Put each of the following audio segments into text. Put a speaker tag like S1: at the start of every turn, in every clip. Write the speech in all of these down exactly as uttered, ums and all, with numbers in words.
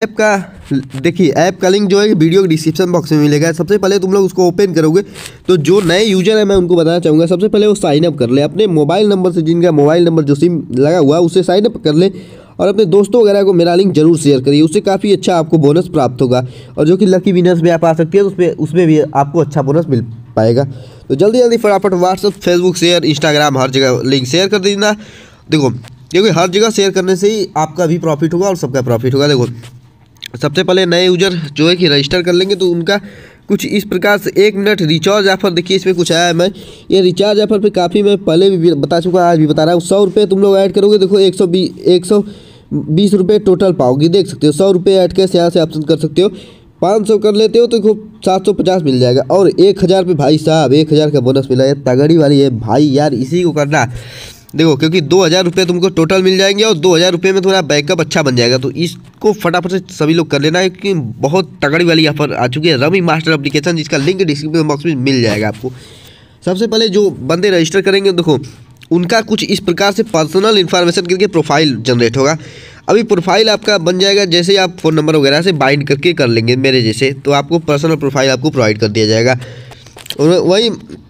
S1: App का देखिए, app का लिंक जो है वीडियो के डिस्क्रिप्शन बॉक्स में मिलेगा। सबसे पहले तुम लोग उसको ओपन करोगे तो जो नए यूजर है मैं उनको बताना चाहूँगा, सबसे पहले वो साइन अप कर ले अपने मोबाइल नंबर से, जिनका मोबाइल नंबर जो सिम लगा हुआ है उससे साइन अप कर ले और अपने दोस्तों वगैरह को मेरा लिंक जरूर शेयर करिए, उससे काफ़ी अच्छा आपको बोनस प्राप्त होगा। और जो कि लकी विनर्स में आप आ सकती है, उसमें उसमें भी आपको अच्छा बोनस मिल पाएगा। तो जल्दी जल्दी फटाफट व्हाट्सअप, फेसबुक शेयर, इंस्टाग्राम हर जगह लिंक शेयर कर देना। देखो, क्योंकि हर जगह शेयर करने से ही आपका भी प्रॉफिट होगा और सबका प्रॉफिट होगा। देखो, सबसे पहले नए यूजर जो है कि रजिस्टर कर लेंगे तो उनका कुछ इस प्रकार से एक मिनट रिचार्ज ऑफर, देखिए इसमें कुछ आया है। मैं ये रिचार्ज ऑफर पे काफ़ी मैं पहले भी बता चुका, आज भी बता रहा हूँ। सौ रुपये तुम लोग ऐड करोगे, देखो एक सौ बीस एक सौ बीस रुपये टोटल पाओगे, देख सकते हो। सौ रुपये ऐड कैसे यहाँ से ऑप्शन कर सकते हो। पाँच सौ कर लेते हो तो देखो सात सौ पचास मिल जाएगा। और एक हज़ार पे भाई साहब एक हज़ार का बोनस मिला है, तगड़ी वाली है भाई यार, इसी को करना। देखो, क्योंकि दो हज़ार रुपये तुमको टोटल मिल जाएंगे और दो हज़ार रुपये में तुम्हारा बैकअप अच्छा बन जाएगा। तो इसको फटाफट से सभी लोग कर लेना है, क्योंकि बहुत तगड़ी वाली ऑफर आ चुकी है रमी मास्टर एप्लीकेशन, जिसका लिंक डिस्क्रिप्शन बॉक्स में मिल जाएगा आपको। सबसे पहले जो बंदे रजिस्टर करेंगे, देखो उनका कुछ इस प्रकार से पर्सनल इन्फॉर्मेशन करके प्रोफाइल जनरेट होगा। अभी प्रोफाइल आपका बन जाएगा जैसे ही आप फ़ोन नंबर वगैरह से बाइंड करके कर लेंगे मेरे जैसे, तो आपको पर्सनल प्रोफाइल आपको प्रोवाइड कर दिया जाएगा। और वही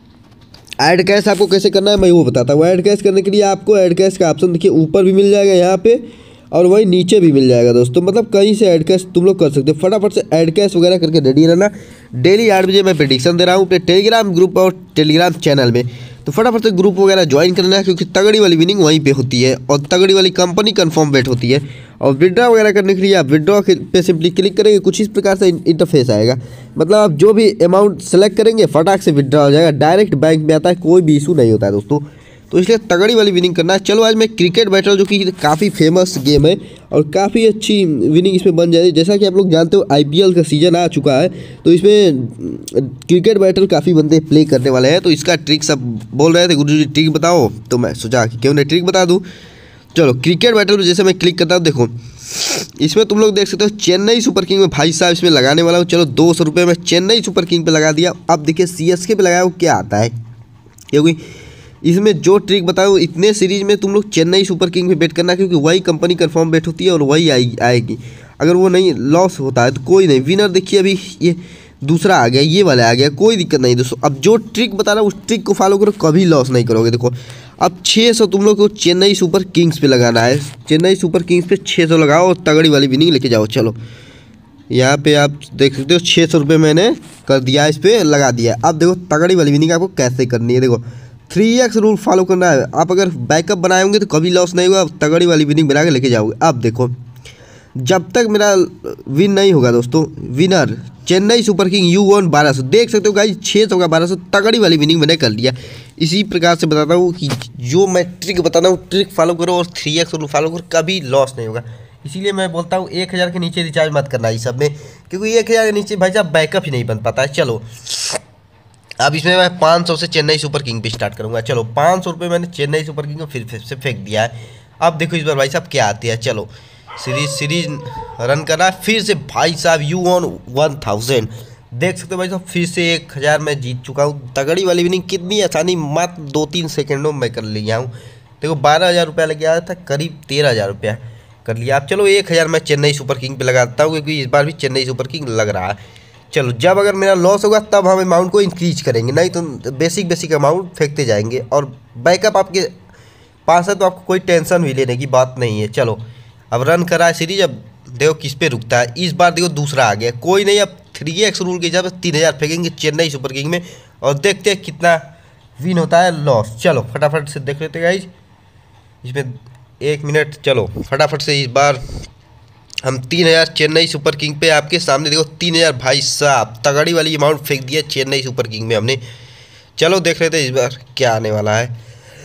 S1: ऐड कैश आपको कैसे करना है मैं वो बताता हूँ। ऐड कैश करने के लिए आपको ऐड कैश का ऑप्शन देखिए ऊपर भी मिल जाएगा यहाँ पे, और वही नीचे भी मिल जाएगा दोस्तों। मतलब कहीं से ऐड कैश तुम लोग कर सकते हो। फटाफट से ऐड कैश वगैरह करके रेडी रहना। डेली आठ बजे मैं प्रेडिक्शन दे रहा हूँ अपने टेलीग्राम ग्रुप और टेलीग्राम चैनल में, तो फटाफट से ग्रुप वगैरह ज्वाइन करना है, क्योंकि तगड़ी वाली विनिंग वहीं पे होती है और तगड़ी वाली कंपनी कंफर्म बेट होती है। और विड्रॉ वगैरह करने के लिए आप विड्रॉ पे सिंपली क्लिक करेंगे, कुछ इस प्रकार से इंटरफेस आएगा। मतलब आप जो भी अमाउंट सेलेक्ट करेंगे फटाक से विड्रॉ हो जाएगा, डायरेक्ट बैंक में आता है, कोई भी इशू नहीं होता है दोस्तों। तो इसलिए तगड़ी वाली विनिंग करना है। चलो आज मैं क्रिकेट बैटल, जो कि काफ़ी फेमस गेम है और काफ़ी अच्छी विनिंग इसमें बन जाएगी। जैसा कि आप लोग जानते हो आईपीएल का सीजन आ चुका है, तो इसमें क्रिकेट बैटल काफ़ी बंदे प्ले करने वाले हैं। तो इसका ट्रिक सब बोल रहे थे, गुरु जी ट्रिक बताओ, तो मैं सोचा कि क्यों नहीं ट्रिक बता दूँ। चलो क्रिकेट बैटल में जैसे मैं क्लिक करता हूँ, देखो इसमें तुम लोग देख सकते हो चेन्नई सुपर किंग में भाई साहब इसमें लगाने वाला हूँ। चलो दो सौ रुपये में चेन्नई सुपर किंग पे लगा दिया। अब देखिए सीएसके पे लगाया वो क्या आता है, क्योंकि इसमें जो ट्रिक बताऊँ, इतने सीरीज में तुम लोग चेन्नई सुपर किंग पे बेट करना, क्योंकि वही कंपनी कंफर्म बेट होती है और वही आएगी आएगी अगर वो नहीं लॉस होता है तो कोई नहीं। विनर देखिए अभी ये दूसरा आ गया, ये वाला आ गया, कोई दिक्कत नहीं दोस्तों। अब जो ट्रिक बता रहा हूँ उस ट्रिक को फॉलो करो, कभी लॉस नहीं करोगे। देखो अब छः सौ तुम लोग को चेन्नई सुपर किंग्स पे लगाना है। चेन्नई सुपर किंग्स पे छः सौ लगाओ और तगड़ी वाली विनिंग लेके जाओ। चलो यहाँ पे आप देख सकते हो छः सौ रुपये मैंने कर दिया, इस पर लगा दिया। अब देखो तगड़ी वाली विनिंग आपको कैसे करनी है। देखो थ्री एक्स रूल फॉलो करना है। आप अगर बैकअप बनाए होंगे तो कभी लॉस नहीं होगा, तगड़ी वाली विनिंग बना के लेके जाओगे। अब देखो जब तक मेरा विन नहीं होगा दोस्तों, winner Chennai Super King U one बारह सौ, देख सकते हो गाइस छः सौ का बारह सौ, तगड़ी वाली विनिंग मैंने कर लिया। इसी प्रकार से बताता हूँ कि जो मैं ट्रिक बताता हूँ ट्रिक फॉलो करो और थ्री एक्स रूल फॉलो करो, कभी लॉस नहीं होगा। इसीलिए मैं बोलता हूँ एक हज़ार के नीचे रिचार्ज मत करना इस सब में, क्योंकि एक हज़ार के नीचे भाई साहब बैकअप ही नहीं बन पाता है। चलो अब इसमें मैं पाँच सौ से चेन्नई सुपर किंग पे स्टार्ट करूँगा। चलो पाँच सौ रुपये मैंने चेन्नई सुपर किंग को फिर फिर से फेंक दिया है। अब देखो इस बार भाई साहब क्या आती है। चलो सीरीज सीरीज रन करना है फिर से भाई साहब यू ऑन वन थाउजेंड, देख सकते हो भाई साहब फिर से एक हज़ार मैं जीत चुका हूँ। तगड़ी वाली विनिंग कितनी आसानी, मात्र दो तीन सेकंडों में कर लिया हूँ। देखो बारह हज़ार रुपया लग गया था, करीब तेरह हज़ार रुपया कर लिया। अब चलो एक हज़ार मैं चेन्नई सुपर किंग पे लगाता हूँ, क्योंकि इस बार भी चेन्नई सुपर किंग लग रहा है। चलो जब अगर मेरा लॉस होगा तब हम अमाउंट को इंक्रीज करेंगे, नहीं तो बेसिक बेसिक अमाउंट फेंकते जाएंगे। और बैकअप आपके पास है तो आपको कोई टेंशन भी लेने की बात नहीं है। चलो अब रन करा है सीरीज, अब देखो किस पे रुकता है। इस बार देखो दूसरा आ गया, कोई नहीं। अब थ्री एक्स रूल के हिसाब से तीन हज़ार फेंकेंगे चेन्नई सुपर किंग में और देखते हैं कितना विन होता है लॉस। चलो फटाफट से देख लेते गाइज इसमें एक मिनट। चलो फटाफट से इस बार हम तीन हज़ार चेन्नई सुपर किंग पे आपके सामने देखो तीन हज़ार भाई साहब तगड़ी वाली अमाउंट फेंक दिया चेन्नई सुपर किंग में हमने। चलो देख लेते हैं इस बार क्या आने वाला है।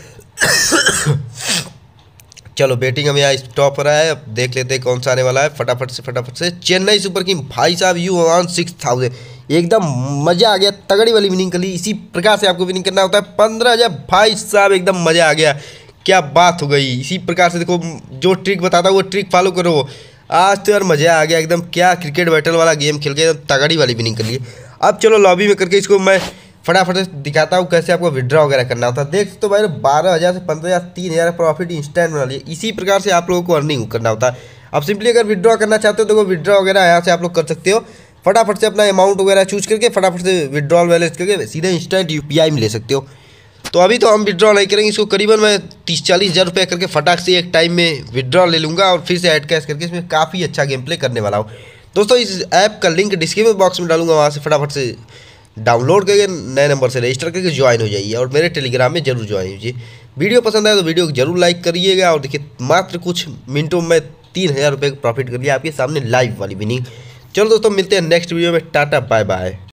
S1: चलो बैटिंग हमें यहाँ स्टॉप हो रहा है, अब देख लेते हैं कौन सा आने वाला है। फटाफट से फटाफट से चेन्नई सुपर किंग भाई साहब यू वन सिक्स थाउजेंड, एकदम मज़ा आ गया, तगड़ी वाली विनिंग कर ली। इसी प्रकार से आपको विनिंग करना होता है। पंद्रह हज़ार भाई साहब एकदम मज़ा आ गया, क्या बात हो गई। इसी प्रकार से देखो जो ट्रिक बताता हूँ वो ट्रिक फॉलो करो। आज तो यार मज़ा आ गया एकदम, क्या क्रिकेट बैटल वाला गेम खेल के तगड़ी वाली विनिंग कर लिए। अब चलो लॉबी में करके इसको मैं फटाफट से दिखाता हूँ कैसे आपको विड्रॉ वगैरह करना होता है। देख तो भाई बारह हज़ार से पंद्रह हज़ार तीन हज़ार प्रॉफिट इंस्टेंट बना लिए। इसी प्रकार से आप लोगों को अर्निंग करना होता है। अब सिंपली अगर विड्रॉ करना चाहते हो तो विड्रॉ वगैरह यहाँ से आप लोग कर सकते हो। फटाफट से अपना अमाउंट वगैरह चूज करके फटाफट से विड्रॉल बैलेंस करके सीधे इंस्टेंट यूपीआई में ले सकते हो। तो अभी तो हम विड्रॉ नहीं करेंगे, इसको करीबन मैं तीस चालीस हज़ार रुपये करके फटाक से एक टाइम में विड्रॉ ले लूँगा और फिर से ऐड कैश करके इसमें काफ़ी अच्छा गेम प्ले करने वाला हूँ। दोस्तों इस ऐप का लिंक डिस्क्रिप्शन बॉक्स में डालूंगा, वहाँ से फटाफट से डाउनलोड करके नए नंबर से रजिस्टर करके ज्वाइन हो जाइए और मेरे टेलीग्राम में जरूर ज्वाइन कीजिए। वीडियो पसंद आए तो वीडियो को जरूर लाइक करिएगा। और देखिए मात्र कुछ मिनटों में तीन हज़ार रुपये का प्रॉफिट कर लिया आपके सामने लाइव वाली विनिंग। चलो दोस्तों मिलते हैं नेक्स्ट वीडियो में, टाटा बाय बाय।